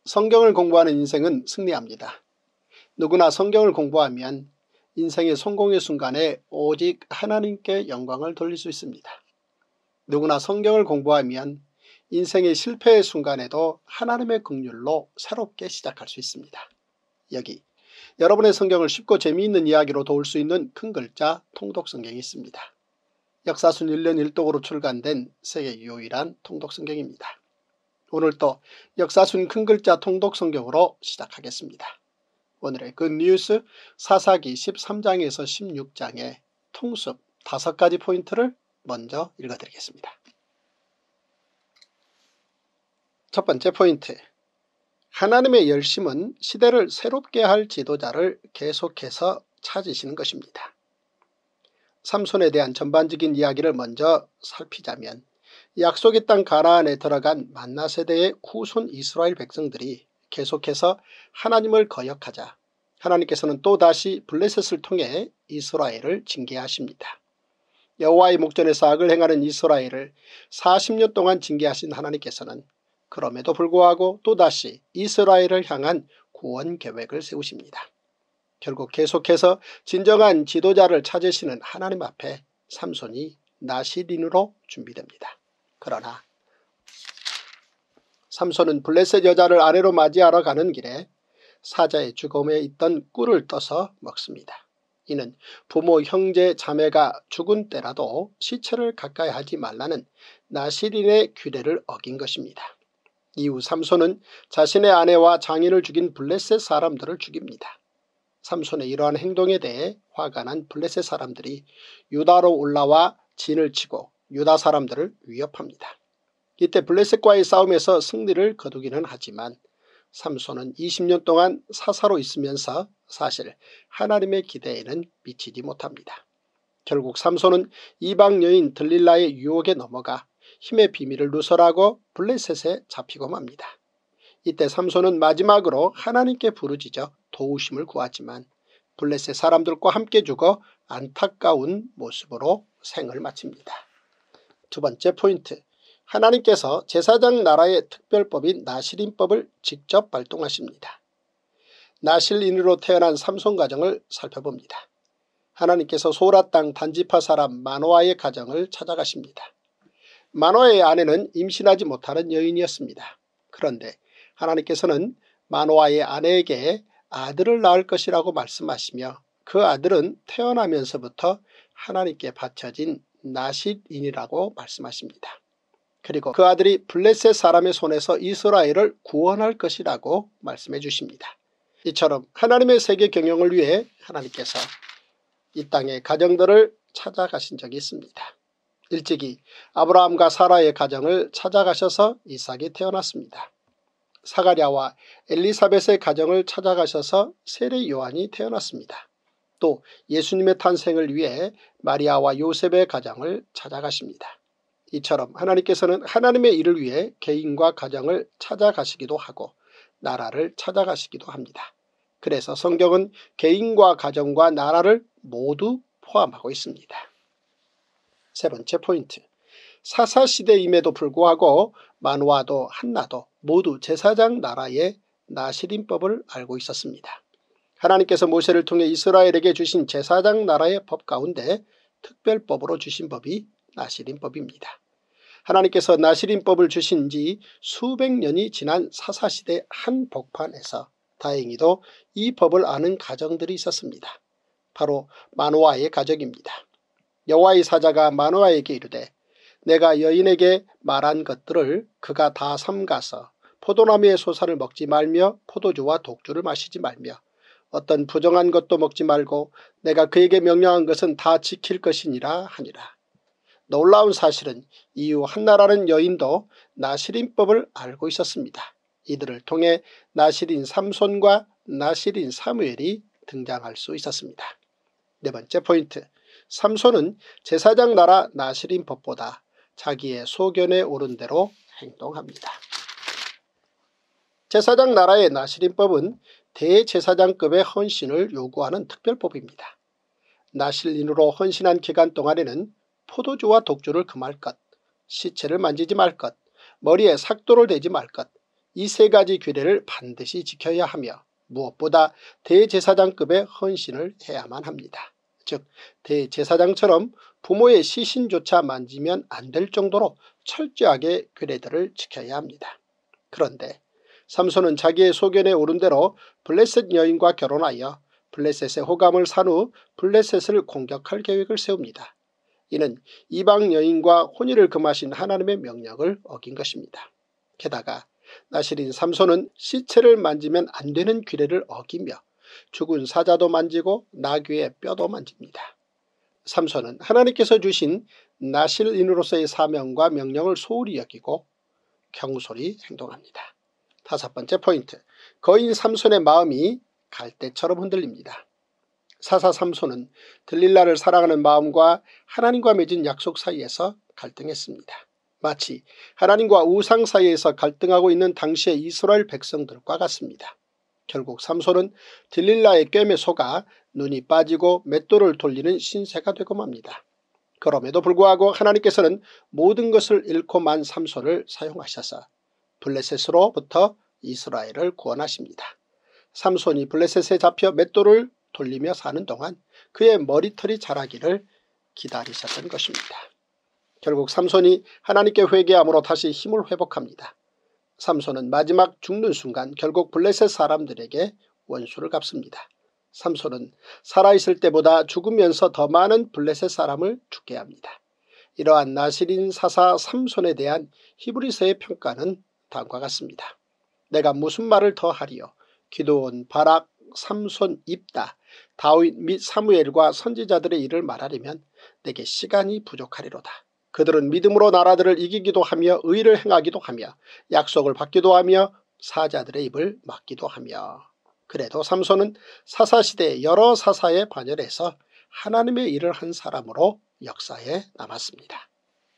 성경을 공부하는 인생은 승리합니다. 누구나 성경을 공부하면 인생의 성공의 순간에 오직 하나님께 영광을 돌릴 수 있습니다. 누구나 성경을 공부하면 인생의 실패의 순간에도 하나님의 긍휼로 새롭게 시작할 수 있습니다. 여기 여러분의 성경을 쉽고 재미있는 이야기로 도울 수 있는 큰 글자 통독성경이 있습니다. 역사순 1년 1독으로 출간된 세계 유일한 통독성경입니다. 오늘도 역사순 큰 글자 통독성경으로 시작하겠습니다. 오늘의 그 뉴스 사사기 13장에서 16장의 통습 5가지 포인트를 먼저 읽어드리겠습니다. 첫 번째 포인트, 하나님의 열심은 시대를 새롭게 할 지도자를 계속해서 찾으시는 것입니다. 삼손에 대한 전반적인 이야기를 먼저 살피자면 약속의 땅 가나안에 들어간 만나 세대의 후손 이스라엘 백성들이 계속해서 하나님을 거역하자 하나님께서는 또다시 블레셋을 통해 이스라엘을 징계하십니다. 여호와의 목전에서 악을 행하는 이스라엘을 40년 동안 징계하신 하나님께서는 그럼에도 불구하고 또다시 이스라엘을 향한 구원 계획을 세우십니다. 결국 계속해서 진정한 지도자를 찾으시는 하나님 앞에 삼손이 나시린으로 준비됩니다. 그러나 삼손은 블레셋 여자를 아내로 맞이하러 가는 길에 사자의 죽음에 있던 꿀을 떠서 먹습니다. 이는 부모, 형제, 자매가 죽은 때라도 시체를 가까이 하지 말라는 나시린의 규례를 어긴 것입니다. 이후 삼손은 자신의 아내와 장인을 죽인 블레셋 사람들을 죽입니다. 삼손의 이러한 행동에 대해 화가 난 블레셋 사람들이 유다로 올라와 진을 치고 유다 사람들을 위협합니다. 이때 블레셋과의 싸움에서 승리를 거두기는 하지만 삼손은 20년 동안 사사로 있으면서 사실 하나님의 기대에는 미치지 못합니다. 결국 삼손은 이방 여인 들릴라의 유혹에 넘어가 힘의 비밀을 누설하고 블레셋에 잡히고 맙니다. 이때 삼손은 마지막으로 하나님께 부르짖어 도우심을 구하지만 블레셋 사람들과 함께 죽어 안타까운 모습으로 생을 마칩니다. 두 번째 포인트, 하나님께서 제사장 나라의 특별법인 나실인법을 직접 발동하십니다. 나실인으로 태어난 삼손 가정을 살펴봅니다. 하나님께서 소라 땅 단지파 사람 마노아의 가정을 찾아가십니다. 마노아의 아내는 임신하지 못하는 여인이었습니다. 그런데 하나님께서는 마노아의 아내에게 아들을 낳을 것이라고 말씀하시며 그 아들은 태어나면서부터 하나님께 바쳐진 나실인이라고 말씀하십니다. 그리고 그 아들이 블레셋 사람의 손에서 이스라엘을 구원할 것이라고 말씀해 주십니다. 이처럼 하나님의 세계 경영을 위해 하나님께서 이 땅의 가정들을 찾아가신 적이 있습니다. 일찍이 아브라함과 사라의 가정을 찾아가셔서 이삭이 태어났습니다. 사가랴와 엘리사벳의 가정을 찾아가셔서 세례 요한이 태어났습니다. 또 예수님의 탄생을 위해 마리아와 요셉의 가정을 찾아가십니다. 이처럼 하나님께서는 하나님의 일을 위해 개인과 가정을 찾아가시기도 하고 나라를 찾아가시기도 합니다. 그래서 성경은 개인과 가정과 나라를 모두 포함하고 있습니다. 세 번째 포인트, 사사시대임에도 불구하고 마노아도 한나도 모두 제사장 나라의 나실인법을 알고 있었습니다. 하나님께서 모세를 통해 이스라엘에게 주신 제사장 나라의 법 가운데 특별법으로 주신 법이 나실인법입니다. 하나님께서 나실인법을 주신 지 수백 년이 지난 사사시대 한 복판에서 다행히도 이 법을 아는 가정들이 있었습니다. 바로 마노아의 가정입니다. 여호와의 사자가 마노아에게 이르되 내가 여인에게 말한 것들을 그가 다 삼가서 포도나무의 소사를 먹지 말며 포도주와 독주를 마시지 말며 어떤 부정한 것도 먹지 말고 내가 그에게 명령한 것은 다 지킬 것이니라 하니라. 놀라운 사실은 이후 한나라는 여인도 나실인법을 알고 있었습니다. 이들을 통해 나실인 삼손과 나실인 사무엘이 등장할 수 있었습니다. 네 번째 포인트, 삼손은 제사장 나라 나실인법보다 자기의 소견에 오른 대로 행동합니다. 제사장 나라의 나실인법은 대제사장급의 헌신을 요구하는 특별법입니다. 나실인으로 헌신한 기간 동안에는 포도주와 독주를 금할 것, 시체를 만지지 말 것, 머리에 삭도를 대지 말 것, 이 세 가지 규례를 반드시 지켜야 하며 무엇보다 대제사장급의 헌신을 해야만 합니다. 즉 대제사장처럼 부모의 시신조차 만지면 안 될 정도로 철저하게 규례들을 지켜야 합니다. 그런데 삼손은 자기의 소견에 오른 대로 블레셋 여인과 결혼하여 블레셋의 호감을 산 후 블레셋을 공격할 계획을 세웁니다. 이는 이방 여인과 혼인을 금하신 하나님의 명령을 어긴 것입니다. 게다가 나실인 삼손은 시체를 만지면 안 되는 규례를 어기며 죽은 사자도 만지고 나귀의 뼈도 만집니다. 삼손은 하나님께서 주신 나실인으로서의 사명과 명령을 소홀히 여기고 경솔히 행동합니다. 다섯 번째 포인트, 거인 삼손의 마음이 갈대처럼 흔들립니다. 사사 삼손은 들릴라를 사랑하는 마음과 하나님과 맺은 약속 사이에서 갈등했습니다. 마치 하나님과 우상 사이에서 갈등하고 있는 당시의 이스라엘 백성들과 같습니다. 결국 삼손은 들릴라의 꿰매 속아 눈이 빠지고 맷돌을 돌리는 신세가 되고 맙니다. 그럼에도 불구하고 하나님께서는 모든 것을 잃고 만 삼손을 사용하셔서 블레셋으로부터 이스라엘을 구원하십니다. 삼손이 블레셋에 잡혀 맷돌을 돌리며 사는 동안 그의 머리털이 자라기를 기다리셨던 것입니다. 결국 삼손이 하나님께 회개함으로 다시 힘을 회복합니다. 삼손은 마지막 죽는 순간 결국 블레셋 사람들에게 원수를 갚습니다. 삼손은 살아있을 때보다 죽으면서 더 많은 블레셋 사람을 죽게 합니다. 이러한 나실인 사사 삼손에 대한 히브리서의 평가는 다음과 같습니다. 내가 무슨 말을 더 하리요. 기드온, 바락, 삼손, 입다, 다윗 및 사무엘과 선지자들의 일을 말하려면 내게 시간이 부족하리로다. 그들은 믿음으로 나라들을 이기기도 하며 의를 행하기도 하며 약속을 받기도 하며 사자들의 입을 막기도 하며. 그래도 삼손은 사사시대의 여러 사사에 반열해서 하나님의 일을 한 사람으로 역사에 남았습니다.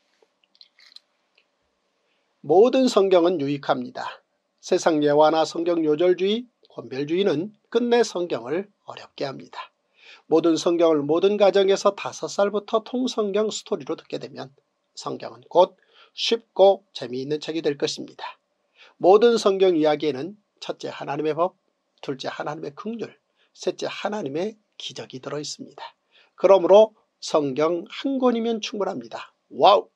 모든 성경은 유익합니다. 세상 예화나 성경 요절주의, 권별주의는 끝내 성경을 어렵게 합니다. 모든 성경을 모든 가정에서 5살부터 통성경 스토리로 듣게 되면 성경은 곧 쉽고 재미있는 책이 될 것입니다. 모든 성경 이야기에는 첫째 하나님의 법, 둘째 하나님의 긍휼, 셋째 하나님의 기적이 들어있습니다. 그러므로 성경 한 권이면 충분합니다. 와우!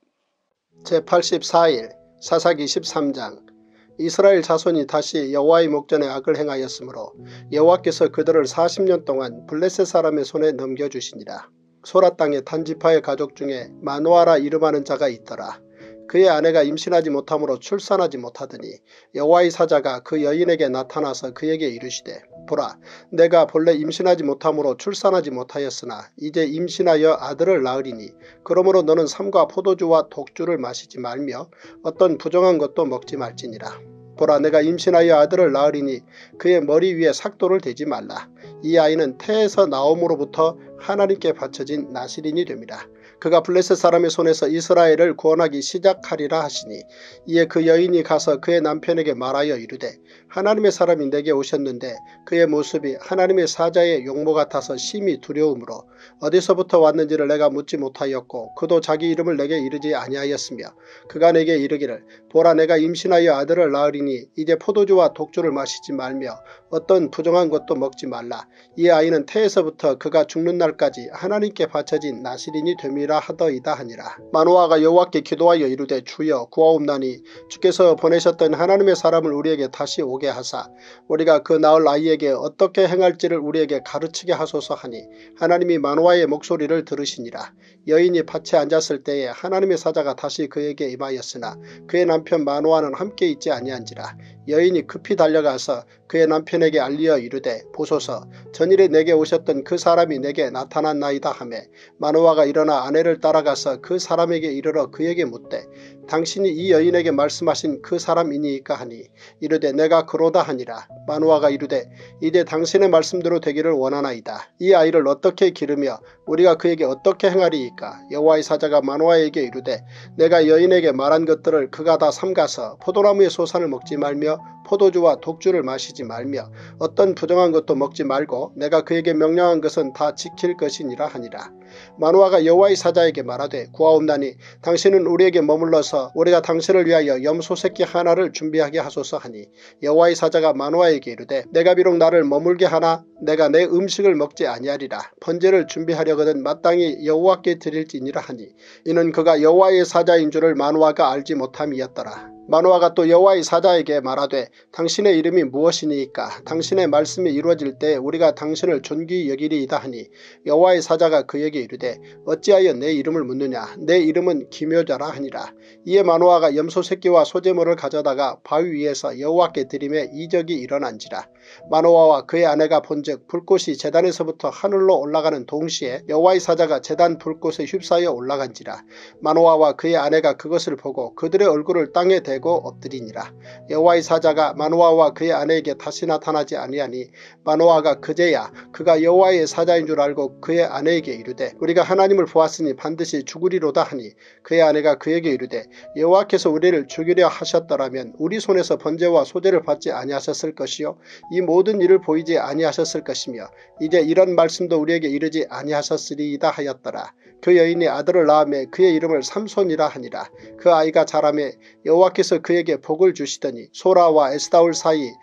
제84일 사사기 13장. 이스라엘 자손이 다시 여호와의 목전에 악을 행하였으므로 여호와께서 그들을 40년 동안 블레셋 사람의 손에 넘겨주시니라. 소라 땅의 단지파의 가족 중에 마노아라 이름하는 자가 있더라. 그의 아내가 임신하지 못함으로 출산하지 못하더니 여호와의 사자가 그 여인에게 나타나서 그에게 이르시되 보라, 내가 본래 임신하지 못함으로 출산하지 못하였으나 이제 임신하여 아들을 낳으리니 그러므로 너는 삼과 포도주와 독주를 마시지 말며 어떤 부정한 것도 먹지 말지니라. 보라, 내가 임신하여 아들을 낳으리니 그의 머리 위에 삭도를 대지 말라. 이 아이는 태에서 나옴으로부터 하나님께 바쳐진 나실인이 됨이라. 그가 블레셋 사람의 손에서 이스라엘을 구원하기 시작하리라 하시니 이에 그 여인이 가서 그의 남편에게 말하여 이르되 하나님의 사람이 내게 오셨는데 그의 모습이 하나님의 사자의 용모 같아서 심히 두려움으로 어디서부터 왔는지를 내가 묻지 못하였고 그도 자기 이름을 내게 이르지 아니하였으며 그가 내게 이르기를 보라, 내가 임신하여 아들을 낳으리니 이제 포도주와 독주를 마시지 말며 어떤 부정한 것도 먹지 말라. 이 아이는 태에서부터 그가 죽는 날까지 하나님께 바쳐진 나실인이 됨이라 하더이다 하니라. 마노아가 여호와께 기도하여 이르되 주여 구하옵나니 주께서 보내셨던 하나님의 사람을 우리에게 다시 오게 하사 우리가 그 낳을 아이에게 어떻게 행할지를 우리에게 가르치게 하소서 하니 하나님이 마노아의 목소리를 들으시니라. 여인이 밭에 앉았을 때에 하나님의 사자가 다시 그에게 임하였으나 그의 남편 마노아는 함께 있지 아니한지라. 여인이 급히 달려가서 그의 남편에게 알리어 이르되 보소서, 전일에 내게 오셨던 그 사람이 내게 나타났나이다 하매 마노아가 일어나 아내를 따라가서 그 사람에게 이르러 그에게 묻되 당신이 이 여인에게 말씀하신 그 사람이니까 하니 이르되 내가 그로다 하니라. 마노아가 이르되 이제 당신의 말씀대로 되기를 원하나이다. 이 아이를 어떻게 기르며 우리가 그에게 어떻게 행하리이까. 여호와의 사자가 마노아에게 이르되 내가 여인에게 말한 것들을 그가 다 삼가서 포도나무의 소산을 먹지 말며 포도주와 독주를 마시지 말며 어떤 부정한 것도 먹지 말고 내가 그에게 명령한 것은 다 지킬 것이니라 하니라. 마노아가 여호와의 사자에게 말하되 구하옵나니 당신은 우리에게 머물러서 우리가 당신을 위하여 염소 새끼 하나를 준비하게 하소서 하니 여호와의 사자가 마노아에게 이르되 내가 비록 나를 머물게 하나 내가 내 음식을 먹지 아니하리라. 번제를 준비하려거든 마땅히 여호와께 드릴지니라 하니 이는 그가 여호와의 사자인 줄을 마노아가 알지 못함이었더라. 마노아가 또 여호와의 사자에게 말하되 당신의 이름이 무엇이니이까. 당신의 말씀이 이루어질 때 우리가 당신을 존귀히 여기리이다 하니 여호와의 사자가 그에게 이르되 어찌하여 내 이름을 묻느냐. 내 이름은 기묘자라 하니라. 이에 마노아가 염소 새끼와 소제물을 가져다가 바위 위에서 여호와께 드리매 이적이 일어난지라. 마노아와 그의 아내가 본즉 불꽃이 제단에서부터 하늘로 올라가는 동시에 여호와의 사자가 제단 불꽃에 휩싸여 올라간지라. 마노아와 그의 아내가 그것을 보고 그들의 얼굴을 땅에 대고 엎드리니라. 여호와의 사자가 마노아와 그의 아내에게 다시 나타나지 아니하니 마노아가 그제야 그가 여호와의 사자인 줄 알고 그의 아내에게 이르되 우리가 하나님을 보았으니 반드시 죽으리로다 하니 그의 아내가 그에게 이르되 여호와께서 우리를 죽이려 하셨더라면 우리 손에서 번제와 소제를 받지 아니하셨을 것이요 이 모든 일을 보이지 아니하셨을 것이며 이제 이런 말씀도 우리에게 이르지 아니하셨으리이다 하였더라. 그 여인이 아들을 낳으매 그의 이름을 삼손이라 하니라. 그 아이가 자라매 여호와께서 그에게 복을 주시더니 소라와 에스다올 사이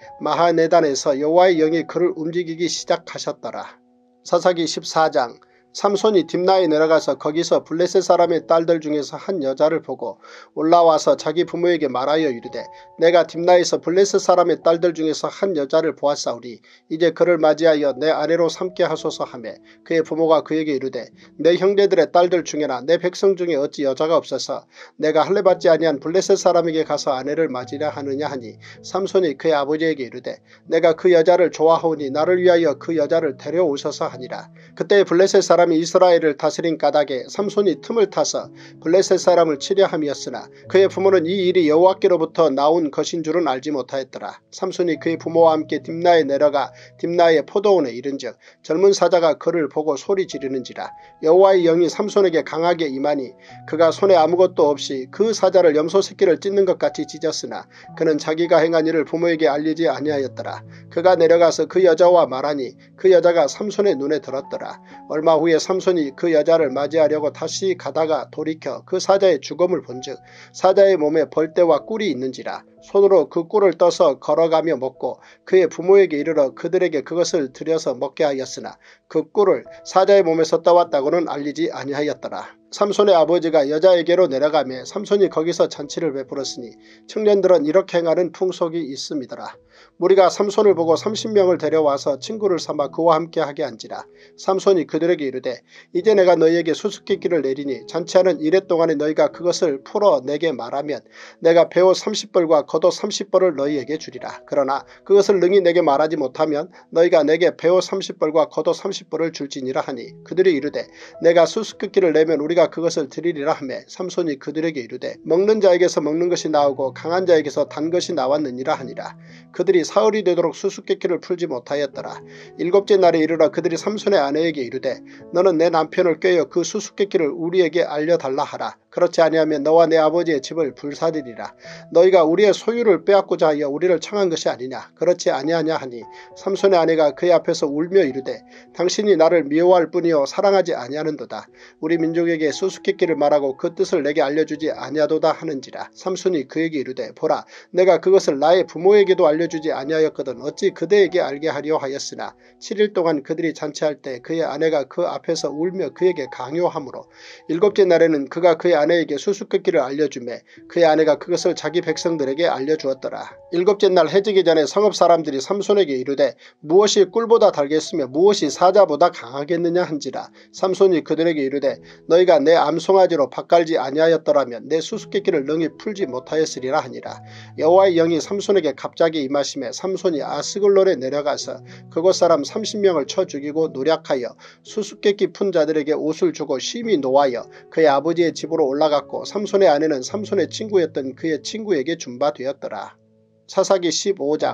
마하네단에서 여호와의 영이 그를 움직이기 시작하셨더라. 사사기 14장. 삼손이 딥나에 내려가서 거기서 블레셋 사람의 딸들 중에서 한 여자를 보고 올라와서 자기 부모에게 말하여 이르되 내가 딥나에서 블레셋 사람의 딸들 중에서 한 여자를 보았사오니 이제 그를 맞이하여 내 아내로 삼게 하소서 하며 그의 부모가 그에게 이르되 내 형제들의 딸들 중에나 내 백성 중에 어찌 여자가 없어서 내가 할례받지 아니한 블레셋 사람에게 가서 아내를 맞이려 하느냐 하니 삼손이 그의 아버지에게 이르되 내가 그 여자를 좋아하오니 나를 위하여 그 여자를 데려오소서 하니라. 그때 블레셋 사람이 이스라엘을 다스린 까닭에 삼손이 틈을 타서 블레셋 사람을 치려 함이었으나 그의 부모는 이 일이 여호와께로부터 나온 것인 줄은 알지 못하였더라. 삼손이 그의 부모와 함께 딥나에 내려가 딥나의 포도원에 이른즉 젊은 사자가 그를 보고 소리 지르는지라. 여호와의 영이 삼손에게 강하게 임하니 그가 손에 아무것도 없이 그 사자를 염소 새끼를 찢는 것 같이 찢었으나 그는 자기가 행한 일을 부모에게 알리지 아니하였더라. 그가 내려가서 그 여자와 말하니 그 여자가 삼손의 눈에 들었더라. 얼마 후에 삼손이 그 여자를 맞이하려고 다시 가다가 돌이켜 그 사자의 죽음을 본즉 사자의 몸에 벌떼와 꿀이 있는지라. 손으로 그 꿀을 떠서 걸어가며 먹고 그의 부모에게 이르러 그들에게 그것을 들여서 먹게 하였으나 그 꿀을 사자의 몸에서 떠왔다고는 알리지 아니하였더라. 삼손의 아버지가 여자에게로 내려가며 삼손이 거기서 잔치를 베풀었으니 청년들은 이렇게 행하는 풍속이 있음이더라. 무리가 삼손을 보고 30명을 데려와서 친구를 삼아 그와 함께 하게 한지라. 삼손이 그들에게 이르되 이제 내가 너희에게 수수께끼를 내리니 잔치하는 이래 동안에 너희가 그것을 풀어 내게 말하면 내가 배옷 30벌과 겉옷 30벌을 너희에게 주리라. 그러나 그것을 능히 내게 말하지 못하면 너희가 내게 배옷 30벌과 겉옷 30벌을 줄지니라 하니 그들이 이르되 내가 수수께끼를 내면 우리가 그것을 드리리라 하며 삼손이 그들에게 이르되 먹는 자에게서 먹는 것이 나오고 강한 자에게서 단 것이 나왔느니라 하니라. 그들이 사흘이 되도록 수수께끼를 풀지 못하였더라. 일곱째 날에 이르러 그들이 삼손의 아내에게 이르되 너는 내 남편을 꾀어 그 수수께끼를 우리에게 알려달라 하라. 그렇지 아니하면 너와 내 아버지의 집을 불사르리라. 너희가 우리의 소유를 빼앗고자 하여 우리를 청한 것이 아니냐. 그렇지 아니하냐 하니 삼손의 아내가 그의 앞에서 울며 이르되 당신이 나를 미워할 뿐이요 사랑하지 아니하는도다. 우리 민족에게 수수께끼를 말하고 그 뜻을 내게 알려주지 아니하도다 하는지라. 삼손이 그에게 이르되 보라 내가 그것을 나의 부모에게도 알려주지 아니하였거든 어찌 그대에게 알게 하려 하였으나 7일 동안 그들이 잔치할 때 그의 아내가 그 앞에서 울며 그에게 강요하므로 일곱째 날에는 그가 그의 아내에게 수수께끼를 알려주매 그의 아내가 그것을 자기 백성들에게 알려주었더라. 일곱째 날 해지기 전에 성읍 사람들이 삼손에게 이르되 무엇이 꿀보다 달겠으며 무엇이 사자보다 강하겠느냐 한지라. 삼손이 그들에게 이르되 너희가 내 암송아지로 밭갈지 아니하였더라면 내 수수께끼를 능히 풀지 못하였으리라 하니라. 여호와의 영이 삼손에게 갑자기 임하심에 삼손이 아스글론에 내려가서 그곳 사람 30명을 쳐 죽이고 노략하여 수수께끼 푼 자들에게 옷을 주고 심히 노하여 그의 아버지의 집으로 올라갔고 삼손의 아내는 삼손의 친구였던 그의 친구에게 준바되었더라. 사사기 15장.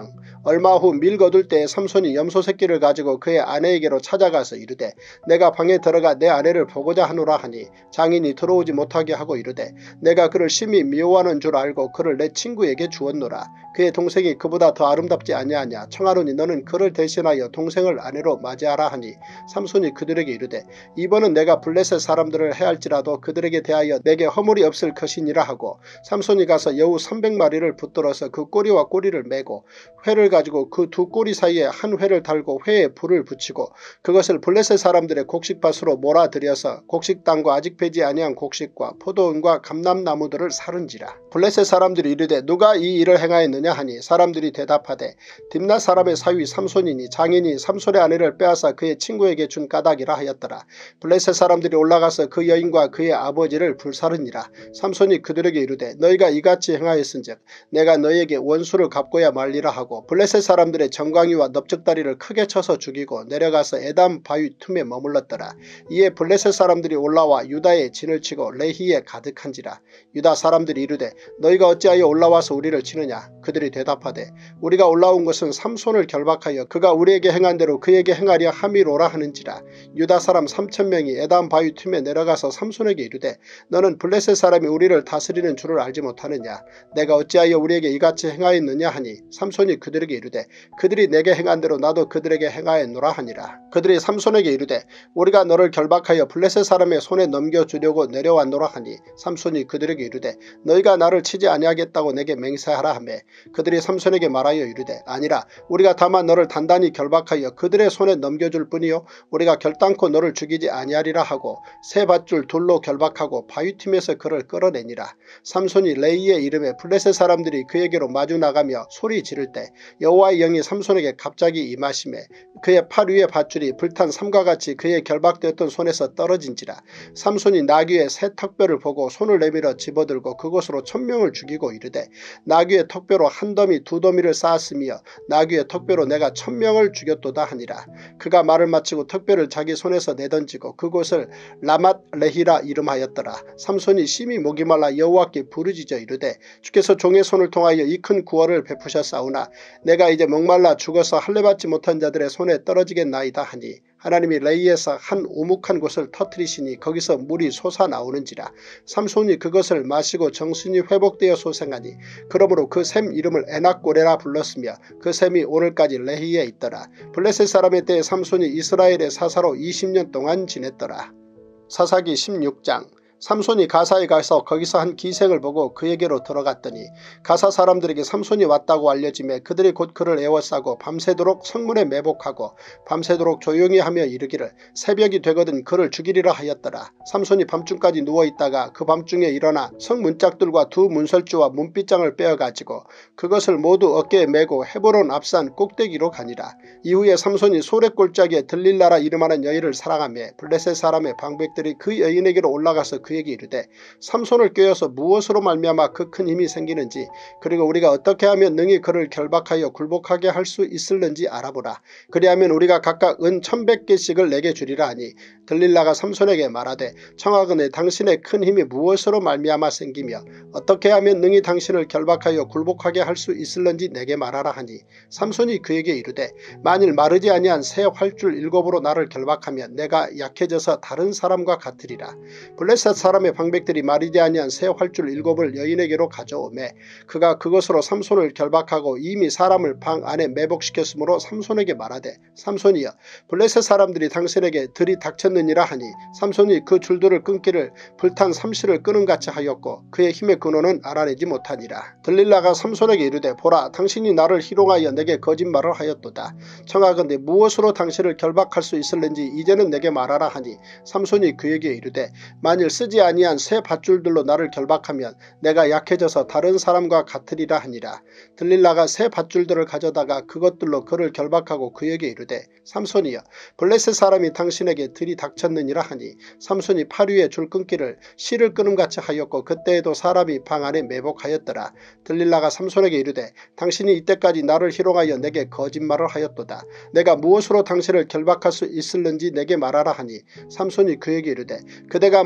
얼마 후 밀 거둘 때에 삼손이 염소 새끼를 가지고 그의 아내에게로 찾아가서 이르되 내가 방에 들어가 내 아내를 보고자 하노라 하니 장인이 들어오지 못하게 하고 이르되 내가 그를 심히 미워하는 줄 알고 그를 내 친구에게 주었노라. 그의 동생이 그보다 더 아름답지 아니하냐. 청하노니 너는 그를 대신하여 동생을 아내로 맞이하라 하니 삼손이 그들에게 이르되 이번은 내가 블레셋 사람들을 해할지라도 그들에게 대하여 내게 허물이 없을 것이니라 하고 삼손이 가서 여우 300마리를 붙들어서 그 꼬리와 꼬리를 매고 회를 가지고 그 두 꼬리 사이에 한 회를 달고 회에 불을 붙이고 그것을 블레셋 사람들의 곡식밭으로 몰아들여서 곡식 땅과 아직 배지 아니한 곡식과 포도원과 감람나무들을 사른지라. 블레셋 사람들이 이르되 누가 이 일을 행하였느냐 하니 사람들이 대답하되 딥낫 사람의 사위 삼손이니 장인이 삼손의 아내를 빼앗아 그의 친구에게 준 까닭이라 하였더라. 블레셋 사람들이 올라가서 그 여인과 그의 아버지를 불사르니라. 삼손이 그들에게 이르되 너희가 이같이 행하였은즉 내가 너희에게 원수를 갚고야 말리라 하고 블레셋 사람들의 정광이와 넓적다리를 크게 쳐서 죽이고 내려가서 에담 바위 틈에 머물렀더라. 이에 블레셋 사람들이 올라와 유다에 진을 치고 레히에 가득한지라. 유다 사람들이 이르되 너희가 어찌하여 올라와서 우리를 치느냐. 그들이 대답하되 우리가 올라온 것은 삼손을 결박하여 그가 우리에게 행한 대로 그에게 행하려 함이로라 하는지라. 유다 사람 3,000명이 에담 바위 틈에 내려가서 삼손에게 이르되 너는 블레셋 사람이 우리를 다스리는 줄을 알지 못하느냐. 내가 어찌하여 우리에게 이같이 행하였느냐 하니 삼손이 그들에게 이르되 그들이 내게 행한 대로 나도 그들에게 행하였노라 하니라. 그들이 삼손에게 이르되 우리가 너를 결박하여 블레셋 사람의 손에 넘겨주려고 내려왔노라 하니 삼손이 그들에게 이르되 너희가 나를 치지 아니하겠다고 내게 맹세하라 하매 그들이 삼손에게 말하여 이르되 아니라 우리가 다만 너를 단단히 결박하여 그들의 손에 넘겨줄 뿐이요 우리가 결단코 너를 죽이지 아니하리라 하고 세 밧줄 돌로 결박하고 바위틈에서 그를 끌어내니라. 삼손이 레이의 이름에 블레셋 사람들이 그에게로 마주 나가며 소리 지를 때 여호와의 영이 삼손에게 갑자기 임하시매 그의 팔 위의 밧줄이 불탄 삼과 같이 그의 결박되었던 손에서 떨어진지라. 삼손이 나귀의 새 턱뼈를 보고 손을 내밀어 집어들고 그곳으로 1,000명을 죽이고 이르되 나귀의 턱뼈로 한 더미 두 더미를 쌓았으며 나귀의 턱뼈로 내가 1,000명을 죽였도다 하니라. 그가 말을 마치고 턱뼈를 자기 손에서 내던지고 그곳을 라맛 레히라 이름하였더라. 삼손이 심히 목이 말라 여호와께 부르짖어 이르되 주께서 종의 손을 통하여 이 큰 구원을 베푸셨사오나 내가 이제 목말라 죽어서 할례받지 못한 자들의 손에 떨어지겠나이다 하니 하나님이 레이에서 한 오목한 곳을 터뜨리시니 거기서 물이 솟아나오는지라. 삼손이 그것을 마시고 정신이 회복되어 소생하니 그러므로 그 샘 이름을 에낙고레라 불렀으며 그 샘이 오늘까지 레히에 있더라. 블레셋 사람의 때에 삼손이 이스라엘의 사사로 20년 동안 지냈더라. 사사기 16장. 삼손이 가사에 가서 거기서 한 기생을 보고 그에게로 들어갔더니 가사 사람들에게 삼손이 왔다고 알려지매 그들이 곧 그를 에워싸고 밤새도록 성문에 매복하고 밤새도록 조용히 하며 이르기를 새벽이 되거든 그를 죽이리라 하였더라. 삼손이 밤중까지 누워있다가 그 밤중에 일어나 성문짝들과 두 문설주와 문빗장을 빼어가지고 그것을 모두 어깨에 메고 헤브론 앞산 꼭대기로 가니라. 이후에 삼손이 소렛골짜기에 들릴라라 이름하는 여인을 사랑하며 블레셋 사람의 방백들이 그 여인에게로 올라가서 그에게 이르되 삼손을 꾀어서 무엇으로 말미암아 그 큰 힘이 생기는지 그리고 우리가 어떻게 하면 능히 그를 결박하여 굴복하게 할 수 있을는지 알아보라. 그리하면 우리가 각각 은 1,100개씩을 내게 주리라 하니 들릴라가 삼손에게 말하되 청하거늘 당신의 큰 힘이 무엇으로 말미암아 생기며 어떻게 하면 능히 당신을 결박하여 굴복하게 할 수 있을는지 내게 말하라 하니 삼손이 그에게 이르되 만일 마르지 아니한 새 활줄 7으로 나를 결박하면 내가 약해져서 다른 사람과 같으리라. 블레셋 사람의 방백들이 마르지 아니한 새 활줄 7을 여인에게로 가져오매 그가 그것으로 삼손을 결박하고 이미 사람을 방 안에 매복시켰으므로 삼손에게 말하되 삼손이여 블레셋 사람들이 당신에게 들이 닥쳤느니라 하니 삼손이 그 줄들을 끊기를 불탄 삼실을 끄는같이 하였고 그의 힘의 근원은 알아내지 못하니라. 들릴라가 삼손에게 이르되 보라 당신이 나를 희롱하여 내게 거짓말을 하였도다. 청하건대 무엇으로 당신을 결박할 수 있을는지 이제는 내게 말하라 하니 삼손이 그에게 이르되 만일 쓰지 아니한 새 밧줄들로 나를 결박하면 내가 약해져서 다른 사람과 같으리라 하니라. 들릴라가 새 밧줄들을 가져다가 그것들로 그를 결박하고 그에게 이르되 삼손이여 블레셋 사람이 당신에게 들이 닥쳤느니라 하니 삼손이 팔 위에 줄 끊기를 실을 끄는같이 하였고 그때에도 사람이 방 안에 매복하였더라. 들릴라가 삼손에게 이르되 당신이 이때까지 나를 희롱하여 내게 거짓말을 하였도다. 내가 무엇으로 당신을 결박할 수 있을는지 내게 말하라 하니 삼손이 그에게 이르되 그대가 만일 나의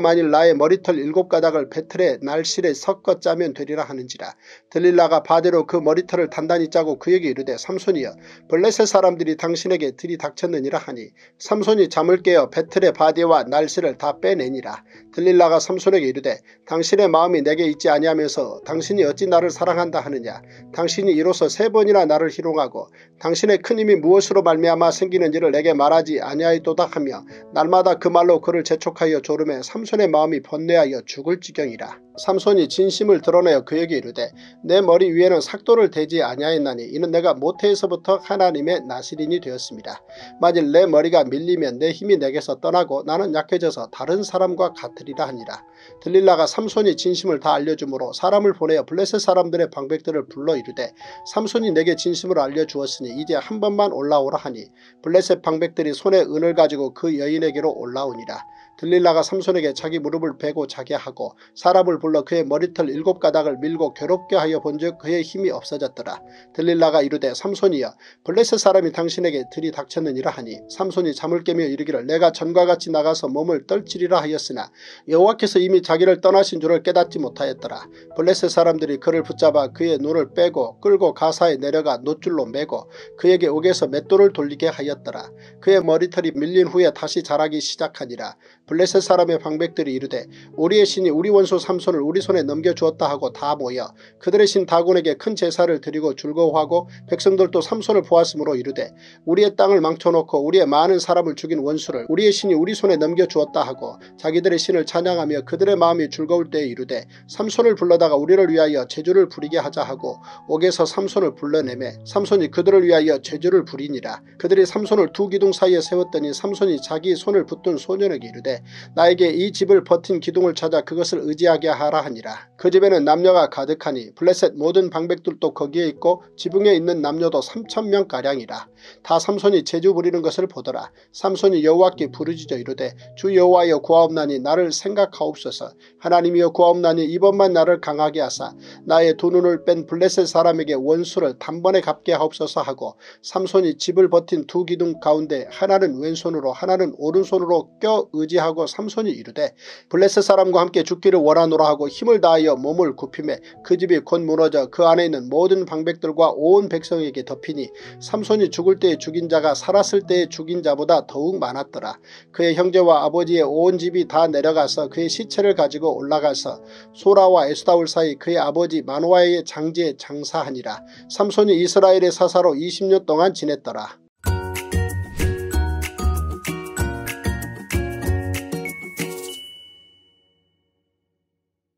여자의 머리털 7가닥을 배틀의 날실에 섞어 짜면 되리라 하는지라. 들릴라가 바대로 그 머리털을 단단히 짜고 그에게 이르되 삼손이여 블레셋 사람들이 당신에게 들이닥쳤느니라 하니 삼손이 잠을 깨어 배틀의 바대와 날실을 다 빼내니라. 들릴라가 삼손에게 이르되 당신의 마음이 내게 있지 아니하면서 당신이 어찌 나를 사랑한다 하느냐. 당신이 이로써 3번이나 나를 희롱하고 당신의 큰 힘이 무엇으로 말미암아 생기는 일을 내게 말하지 아니하였도다 하며 날마다 그 말로 그를 재촉하여 조르매 삼손의 마음이 번뇌하여 죽을 지경이라. 삼손이 진심을 드러내어 그에게 이르되 내 머리 위에는 삭도를 대지 아니하였나니 이는 내가 모태에서부터 하나님의 나시린이 되었습니다. 만일 내 머리가 밀리면 내 힘이 내게서 떠나고 나는 약해져서 다른 사람과 같으리라 하니라. 들릴라가 삼손이 진심을 다 알려주므로 사람을 보내어 블레셋 사람들의 방백들을 불러 이르되 삼손이 내게 진심을 알려주었으니 이제 한 번만 올라오라 하니 블레셋 방백들이 손에 은을 가지고 그 여인에게로 올라오니라. 들릴라가 삼손에게 자기 무릎을 베고 자게 하고 사람을 불러 그의 머리털 7가닥을 밀고 괴롭게 하여 본즉 그의 힘이 없어졌더라. 들릴라가 이르되 삼손이여 블레셋 사람이 당신에게 들이닥쳤느니라 하니 삼손이 잠을 깨며 이르기를 내가 전과 같이 나가서 몸을 떨치리라 하였으나 여호와께서 이미 자기를 떠나신 줄을 깨닫지 못하였더라. 블레셋 사람들이 그를 붙잡아 그의 눈을 빼고 끌고 가사에 내려가 놋줄로 매고 그에게 옥에서 맷돌을 돌리게 하였더라. 그의 머리털이 밀린 후에 다시 자라기 시작하니라. 블레셋 사람의 방백들이 이르되 우리의 신이 우리 원수 삼손을 우리 손에 넘겨주었다 하고 다 모여 그들의 신 다곤에게 큰 제사를 드리고 즐거워하고 백성들도 삼손을 보았으므로 이르되 우리의 땅을 망쳐놓고 우리의 많은 사람을 죽인 원수를 우리의 신이 우리 손에 넘겨주었다 하고 자기들의 신을 찬양하며 그들의 마음이 즐거울 때에 이르되 삼손을 불러다가 우리를 위하여 제주를 부리게 하자 하고 옥에서 삼손을 불러내매 삼손이 그들을 위하여 제주를 부리니라. 그들이 삼손을 두 기둥 사이에 세웠더니 삼손이 자기 손을 붙든 소년에게 이르되 나에게 이 집을 버틴 기둥을 찾아 그것을 의지하게 하라 하니라. 그 집에는 남녀가 가득하니 블레셋 모든 방백들도 거기에 있고 지붕에 있는 남녀도 3,000명가량이라. 다 삼손이 제주 부리는 것을 보더라. 삼손이 여호와께 부르짖어 이르되 주 여호와여 구하옵나니 나를 생각하옵소서. 하나님이여 구하옵나니 이번만 나를 강하게 하사 나의 두 눈을 뺀 블레셋 사람에게 원수를 단번에 갚게 하옵소서 하고 삼손이 집을 버틴 두 기둥 가운데 하나는 왼손으로 하나는 오른손으로 껴 의지하고 삼손이 이르되 블레셋 사람과 함께 죽기를 원하노라 하고 힘을 다하여 몸을 굽히매 그 집이 곧 무너져 그 안에 있는 모든 방백들과 온 백성에게 덮이니 삼손이 죽을 때에 죽인 자가 살았을 때에 죽인 자보다 더욱 많았더라. 그의 형제와 아버지의 온 집이 다 내려가서 그의 시체를 가지고 올라가서 소라와 에스다올 사이 그의 아버지 마노아의 장지에 장사하니라. 삼손이 이스라엘의 사사로 20년 동안 지냈더라.